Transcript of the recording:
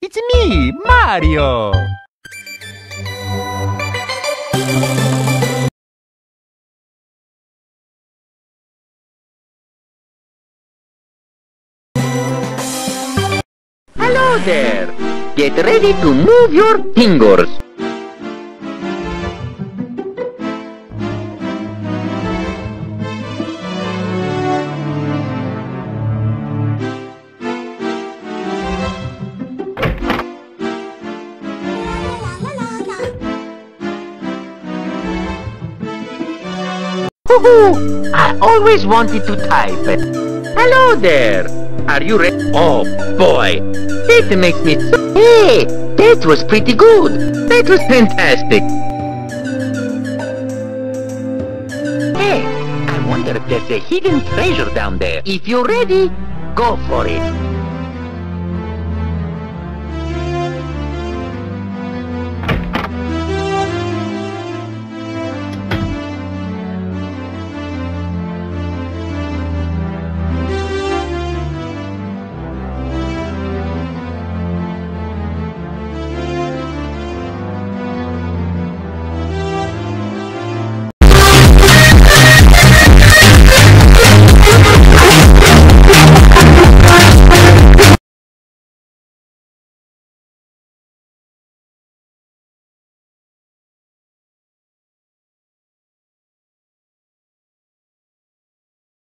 It's me, Mario! Hello there! Get ready to move your fingers. Woohoo! I always wanted to type. Hello there! Are you ready? Oh boy! That makes me so... Hey! That was pretty good! That was fantastic! Hey! I wonder if there's a hidden treasure down there. If you're ready, go for it!